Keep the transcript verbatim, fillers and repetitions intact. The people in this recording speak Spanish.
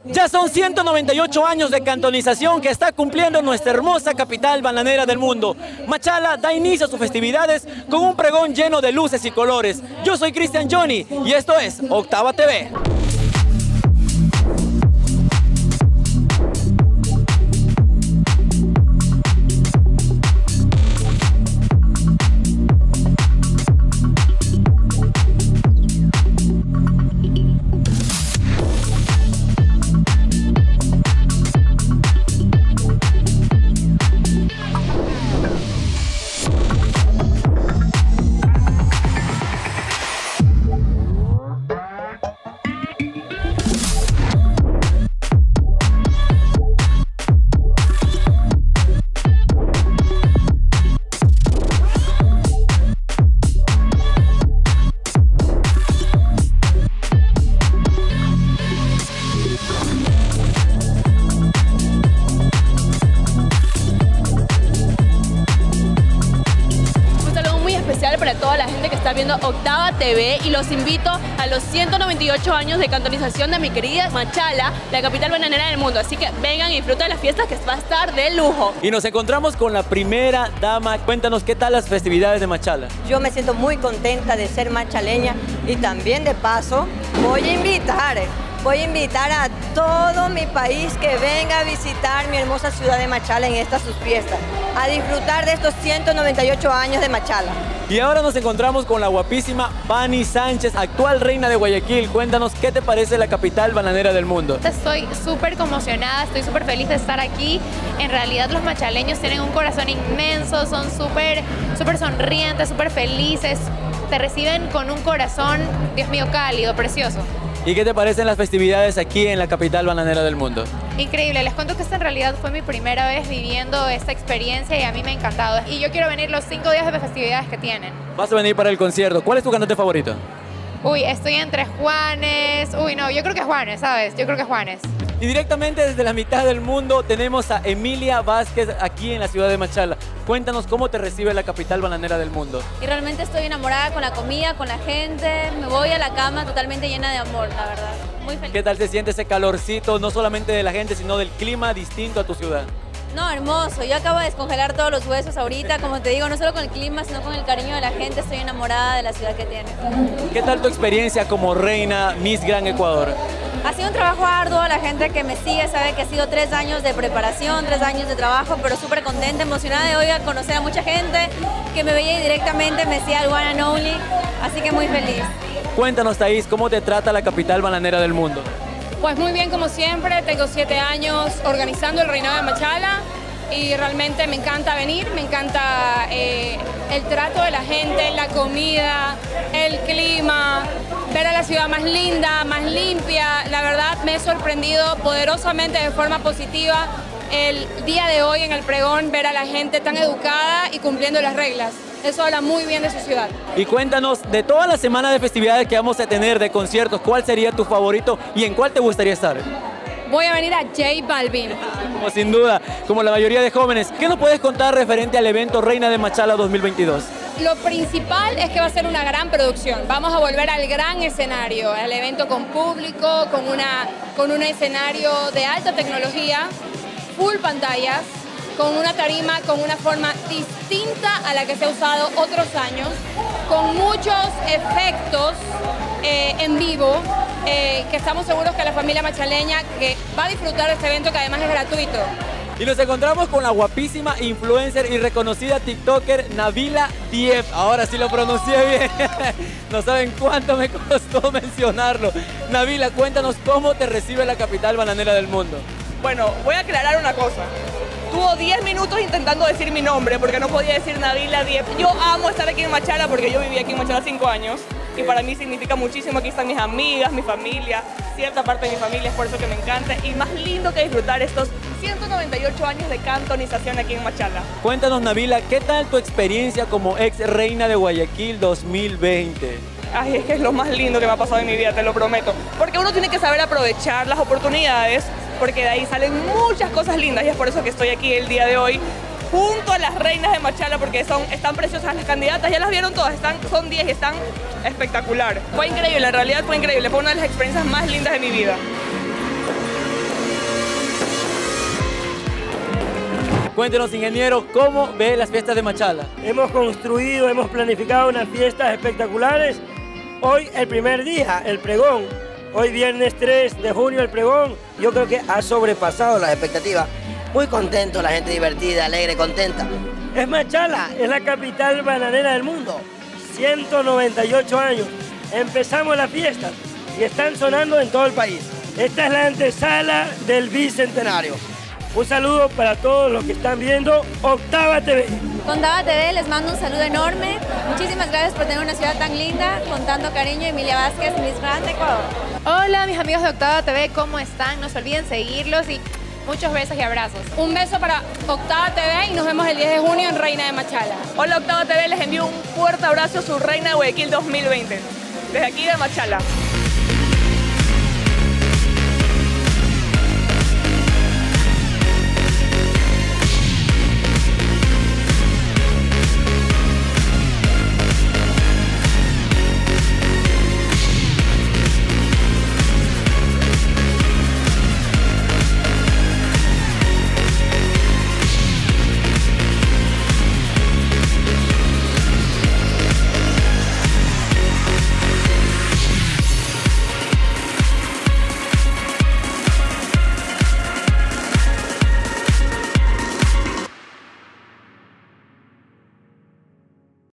Ya son ciento noventa y ocho años de cantonización que está cumpliendo nuestra hermosa capital bananera del mundo. Machala da inicio a sus festividades con un pregón lleno de luces y colores. Yo soy Cristian Johnny y esto es Octava T V. Para toda la gente que está viendo Octava T V y los invito a los ciento noventa y ocho años de cantonización de mi querida Machala, la capital bananera del mundo. Así que vengan y disfruten de las fiestas que va a estar de lujo. Y nos encontramos con la primera dama. Cuéntanos qué tal las festividades de Machala. Yo me siento muy contenta de ser machaleña y también de paso voy a invitar Voy a invitar a todo mi país que venga a visitar mi hermosa ciudad de Machala en estas sus fiestas, a disfrutar de estos ciento noventa y ocho años de Machala. Y ahora nos encontramos con la guapísima Vani Sánchez, actual reina de Guayaquil. Cuéntanos qué te parece la capital bananera del mundo. Estoy súper conmocionada, estoy súper feliz de estar aquí. En realidad los machaleños tienen un corazón inmenso, son súper súper sonrientes, súper felices. Te reciben con un corazón, Dios mío, cálido, precioso. ¿Y qué te parecen las festividades aquí en la capital bananera del mundo? Increíble, les cuento que esta en realidad fue mi primera vez viviendo esta experiencia y a mí me ha encantado. Y yo quiero venir los cinco días de festividades que tienen. Vas a venir para el concierto. ¿Cuál es tu cantante favorito? Uy, estoy entre Juanes. Uy, no, yo creo que Juanes, ¿sabes? Yo creo que Juanes. Y directamente desde la mitad del mundo tenemos a Emilia Vázquez aquí en la ciudad de Machala. Cuéntanos cómo te recibe la capital bananera del mundo. Y realmente estoy enamorada con la comida, con la gente. Me voy a la cama totalmente llena de amor, la verdad. Muy feliz. ¿Qué tal se siente ese calorcito, no solamente de la gente, sino del clima distinto a tu ciudad? No, hermoso. Yo acabo de descongelar todos los huesos ahorita. Como te digo, no solo con el clima, sino con el cariño de la gente. Estoy enamorada de la ciudad que tiene. ¿Qué tal tu experiencia como reina Miss Gran Ecuador? Ha sido un trabajo arduo, la gente que me sigue sabe que ha sido tres años de preparación, tres años de trabajo, pero súper contenta, emocionada de hoy a conocer a mucha gente que me veía directamente, me decía el one and only, así que muy feliz. Cuéntanos, Thaís, ¿cómo te trata la capital bananera del mundo? Pues muy bien, como siempre, tengo siete años organizando el reinado de Machala y realmente me encanta venir, me encanta eh, el trato de la gente, la comida, el clima, ver a la ciudad más linda, más limpia. La verdad me he sorprendido poderosamente de forma positiva el día de hoy en el pregón, ver a la gente tan educada y cumpliendo las reglas. Eso habla muy bien de su ciudad. Y cuéntanos, de toda la semana de festividades que vamos a tener, de conciertos, ¿cuál sería tu favorito y en cuál te gustaría estar? Voy a venir a J Balvin. Como sin duda, como la mayoría de jóvenes. ¿Qué nos puedes contar referente al evento Reina de Machala dos mil veintidós? Lo principal es que va a ser una gran producción. Vamos a volver al gran escenario, al evento con público, con, una, con un escenario de alta tecnología, full pantallas, con una tarima con una forma distinta a la que se ha usado otros años, con muchos efectos eh, en vivo, eh, que estamos seguros que la familia machaleña que va a disfrutar de este evento, que además es gratuito. Y nos encontramos con la guapísima influencer y reconocida TikToker Nabila Diep. Ahora sí lo pronuncié bien. No saben cuánto me costó mencionarlo. Nabila, cuéntanos cómo te recibe la capital bananera del mundo. Bueno, voy a aclarar una cosa. Tuvo diez minutos intentando decir mi nombre porque no podía decir Nabila Diep. Yo amo estar aquí en Machala porque yo viví aquí en Machala cinco años y para mí significa muchísimo. Aquí están mis amigas, mi familia, cierta parte de mi familia, es por eso que me encanta. Y más lindo que disfrutar estos ciento noventa y ocho años de cantonización aquí en Machala. Cuéntanos, Nabila, ¿qué tal tu experiencia como ex reina de Guayaquil dos mil veinte? Ay, es que es lo más lindo que me ha pasado en mi vida, te lo prometo. Porque uno tiene que saber aprovechar las oportunidades, porque de ahí salen muchas cosas lindas y es por eso que estoy aquí el día de hoy junto a las reinas de Machala, porque son, están preciosas las candidatas, ya las vieron todas, están, son diez y están espectacular. Fue increíble, en realidad fue increíble, fue una de las experiencias más lindas de mi vida. Cuéntenos, ingeniero, ¿cómo ve las fiestas de Machala? Hemos construido, hemos planificado unas fiestas espectaculares. Hoy el primer día, el pregón. Hoy viernes tres de junio el pregón. Yo creo que ha sobrepasado las expectativas. Muy contento, la gente divertida, alegre, contenta. Es Machala, es la capital bananera del mundo. ciento noventa y ocho años. Empezamos las fiestas y están sonando en todo el país. Esta es la antesala del Bicentenario. Un saludo para todos los que están viendo Octava T V. Con Octava T V les mando un saludo enorme. Muchísimas gracias por tener una ciudad tan linda. Con tanto cariño, Emilia Vázquez, Miss Grand Ecuador. Hola, mis amigos de Octava T V, ¿cómo están? No se olviden seguirlos y muchos besos y abrazos. Un beso para Octava T V y nos vemos el diez de junio en Reina de Machala. Hola Octava T V, les envío un fuerte abrazo a su Reina de Guayaquil dos mil veinte. Desde aquí de Machala.